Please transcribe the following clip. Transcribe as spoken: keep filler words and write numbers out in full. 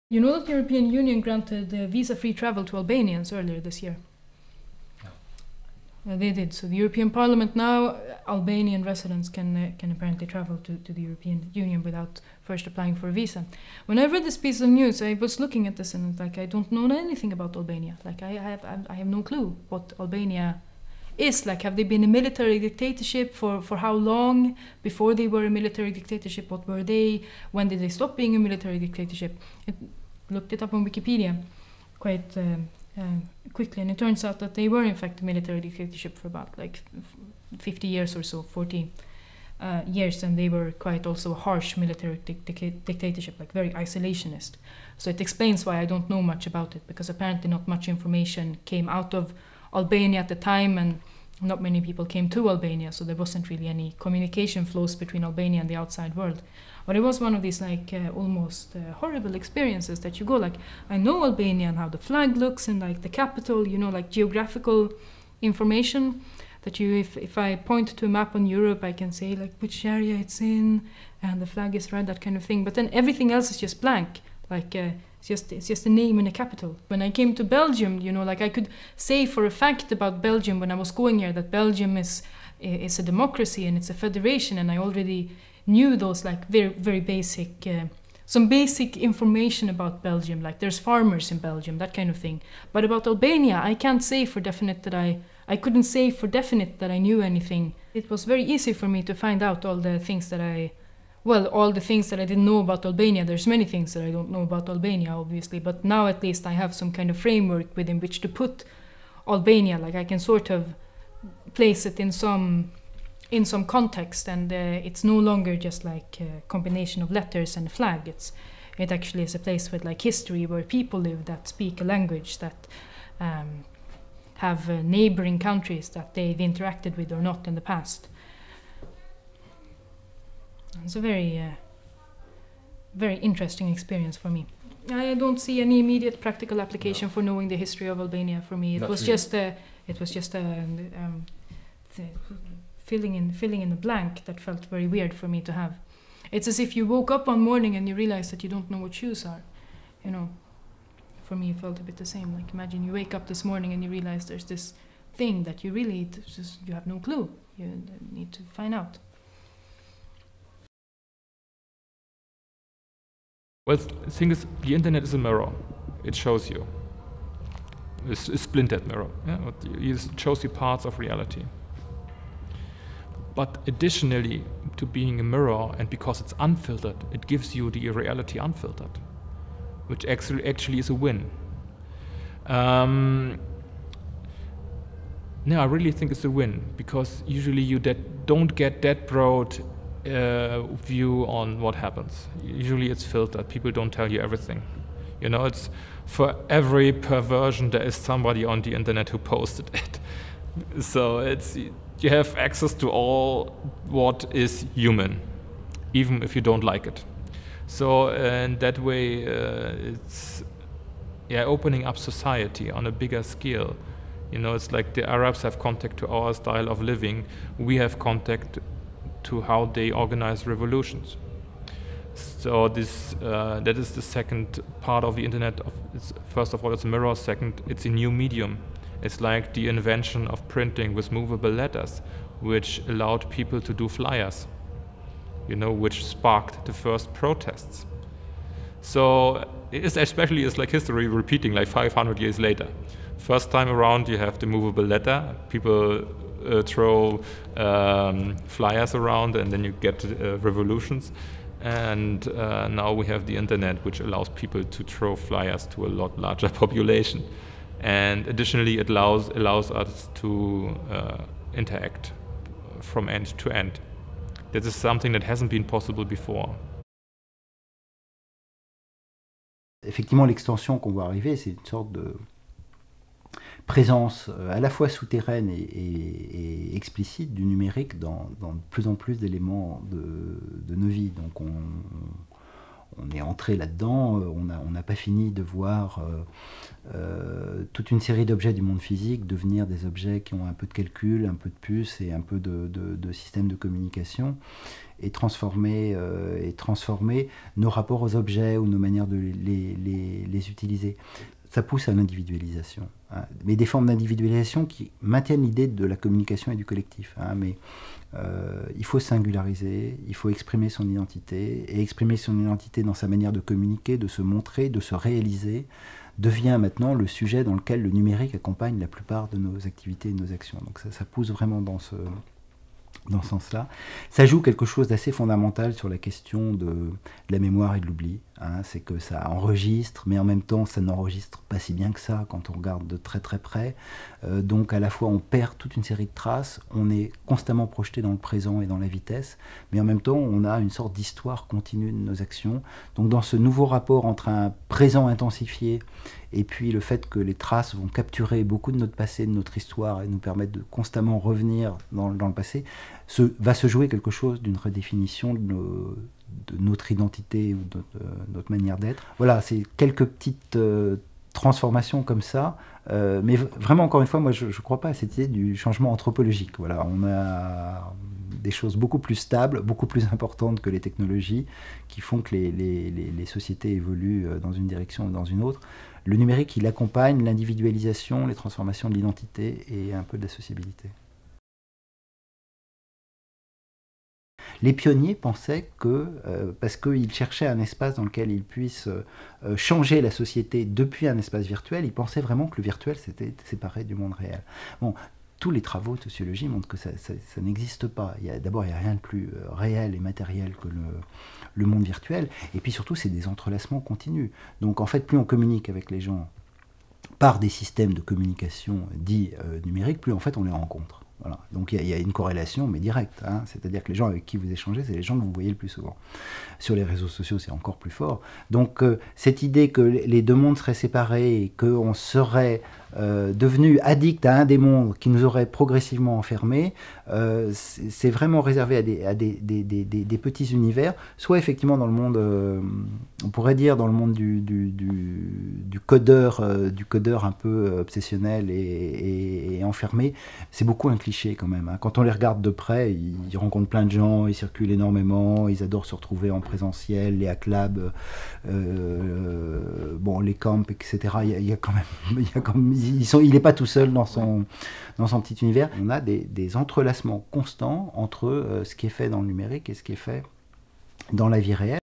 You know that the European Union granted uh, visa-free travel to Albanians earlier this year? Uh, they did. So the European Parliament now, uh, Albanian residents can uh, can apparently travel to, to the European Union without first applying for a visa. When I read this piece of news, I was looking at this and like I don't know anything about Albania. Like I have I have no clue what Albania is. Like, have they been a military dictatorship for for how long? Before they were a military dictatorship, what were they? When did they stop being a military dictatorship? It, looked it up on Wikipedia quite um, uh, quickly, and it turns out that they were in fact a military dictatorship for about like fifty years or so, forty uh, years, and they were quite also a harsh military dic dic dictatorship, like very isolationist. So it explains why I don't know much about it, because apparently not much information came out of Albania at the time, and not many people came to Albania, so there wasn't really any communication flows between Albania and the outside world. But it was one of these like uh, almost uh, horrible experiences that you go like, I know Albania and how the flag looks and like the capital, you know, like geographical information that you, if, if I point to a map on Europe, I can say like which area it's in and the flag is red, that kind of thing. But then everything else is just blank, like uh, it's just it's just a name and a capital. When I came to Belgium, you know, like I could say for a fact about Belgium when I was going here that Belgium is is a democracy and it's a federation, and I already knew those like very very basic uh, some basic information about Belgium, like there's farmers in Belgium, that kind of thing. But about Albania, I can't say for definite that I I couldn't say for definite that I knew anything. It was very easy for me to find out all the things that I well all the things that I didn't know about Albania. There's many things that I don't know about Albania, obviously, but now at least I have some kind of framework within which to put Albania. Like I can sort of place it in some in some context, and uh, it's no longer just like a combination of letters and a flag. It's it actually is a place with like history, where people live that speak a language, that um, have uh, neighboring countries that they've interacted with or not in the past. It's a very uh, very interesting experience for me. I don't see any immediate practical application no. for knowing the history of Albania. For me, it not was really. just a it was just a um, filling in filling in a blank that felt very weird for me to have. It's as if you woke up one morning and you realize that you don't know what shoes are, you know. For me, it felt a bit the same. Like imagine you wake up this morning and you realize there's this thing that you really just you have no clue. You need to find out. Well, the thing is, the internet is a mirror. It shows you. It's a splintered mirror. Yeah? It shows you parts of reality. But additionally to being a mirror, and because it's unfiltered, it gives you the reality unfiltered, which actually actually is a win. Um, no, I really think it's a win, because usually you that don't get that broad uh, view on what happens. Usually it's filtered. People don't tell you everything. You know, it's for every perversion there is somebody on the internet who posted it. So it's you have access to all what is human, even if you don't like it. So uh, in that way, uh, it's yeah opening up society on a bigger scale. You know, it's like the Arabs have contact to our style of living. We have contact to how they organize revolutions. So this uh, that is the second part of the internet. Of, it's, first of all, it's a mirror. Second, it's a new medium. It's like the invention of printing with movable letters, which allowed people to do flyers, you know, which sparked the first protests. So it's especially it's like history repeating like five hundred years later. First time around you have the movable letter, people uh, throw um, flyers around, and then you get uh, revolutions. And uh, now we have the internet, which allows people to throw flyers to a lot larger population. And additionally, it allows, allows us to uh, interact from end to end. This is something that hasn't been possible before. Effectivement, l'extension qu'on voit arriver, c'est une sorte de présence à la fois souterraine et, et, et explicite du numérique dans, dans de plus en plus d'éléments de, de nos vies. Donc on, on est entré là-dedans, on n'a on n'a pas fini de voir euh, euh, toute une série d'objets du monde physique devenir des objets qui ont un peu de calcul, un peu de puces et un peu de, de, de système de communication. et transformer, euh, et transformer nos rapports aux objets ou nos manières de les, les, les utiliser. Ça pousse à l'individualisation, hein, mais des formes d'individualisation qui maintiennent l'idée de la communication et du collectif. Hein, mais euh, il faut singulariser, il faut exprimer son identité, et exprimer son identité dans sa manière de communiquer, de se montrer, de se réaliser, devient maintenant le sujet dans lequel le numérique accompagne la plupart de nos activités et de nos actions. Donc ça, ça pousse vraiment dans ce... dans ce sens-là. Ça joue quelque chose d'assez fondamental sur la question de, de la mémoire et de l'oubli. Hein, c'est que ça enregistre, mais en même temps, ça n'enregistre pas si bien que ça quand on regarde de très très près. Euh, donc à la fois, on perd toute une série de traces, on est constamment projeté dans le présent et dans la vitesse, mais en même temps, on a une sorte d'histoire continue de nos actions. Donc dans ce nouveau rapport entre un présent intensifié et puis le fait que les traces vont capturer beaucoup de notre passé, de notre histoire, et nous permettre de constamment revenir dans, dans le passé, se, va se jouer quelque chose d'une redéfinition de, nos, de notre identité ou de notre, euh, notre manière d'être. Voilà, c'est quelques petites euh, transformations comme ça, euh, mais vraiment, encore une fois, moi je ne crois pas à cette idée du changement anthropologique. Voilà, on a des choses beaucoup plus stables, beaucoup plus importantes que les technologies, qui font que les, les, les, les sociétés évoluent dans une direction ou dans une autre. Le numérique, il accompagne l'individualisation, les transformations de l'identité et un peu de la sociabilité. Les pionniers pensaient que, euh, parce qu'ils cherchaient un espace dans lequel ils puissent euh, changer la société depuis un espace virtuel, ils pensaient vraiment que le virtuel s'était séparé du monde réel. Bon, tous les travaux de sociologie montrent que ça, ça, ça n'existe pas. D'abord, il n'y a rien de plus euh, réel et matériel que le, le monde virtuel. Et puis surtout, c'est des entrelacements continus. Donc en fait, plus on communique avec les gens par des systèmes de communication dits euh, numériques, plus en fait on les rencontre. Voilà. Donc il y, y a une corrélation, mais directe. Hein. C'est-à-dire que les gens avec qui vous échangez, c'est les gens que vous voyez le plus souvent. Sur les réseaux sociaux, c'est encore plus fort. Donc euh, cette idée que les deux mondes seraient séparés et qu'on serait euh, devenu addict à un des mondes qui nous aurait progressivement enfermés, euh, c'est vraiment réservé à, des, à des, des, des, des, des petits univers, soit effectivement dans le monde, euh, on pourrait dire dans le monde du, du, du, du codeur, euh, du codeur un peu obsessionnel et, et, et enfermé. C'est beaucoup un cliché quand même. Hein. Quand on les regarde de près, ils, ils rencontrent plein de gens, ils circulent énormément, ils adorent se retrouver en présentiel, les hack labs, euh, bon, les camps, et cetera. Il y a, il y a quand même, il y a quand même ils sont, il n'est pas tout seul dans son, dans son petit univers. On a des, des entrelacements constants entre euh, ce qui est fait dans le numérique et ce qui est fait dans la vie réelle.